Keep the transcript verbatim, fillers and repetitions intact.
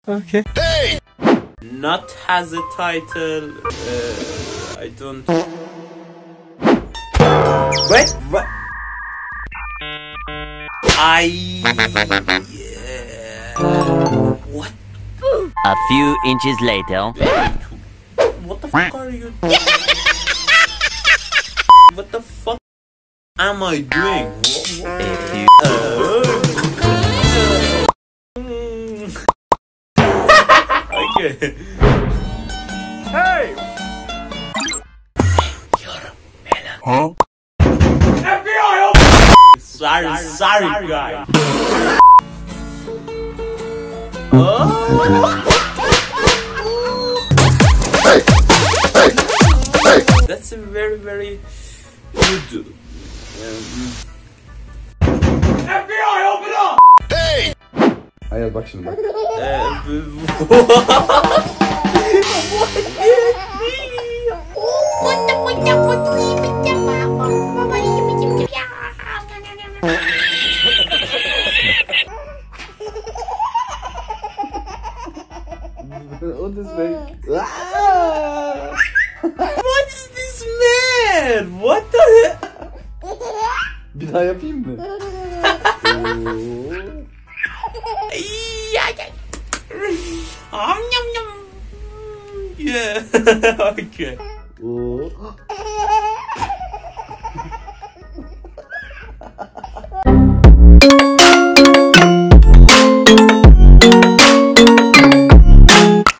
Okay. Hey! Not has a title. Uh, I don't. Wait. What? I. Yeah. What? A few inches later. What the fuck are you doing? What the fuck am I doing? A few. Okay. Hey! Huh? F B I! Sorry, sorry, guy. Oh. Hey! Hey! Hey! That's a very, very good. Um, F B I, open up! Hey! Hayır bak şimdi bak. uh, what? O da fake. What is this man? What the hell? Bir daha yapayım mı? Yeah. Yeah. Okay. Oo.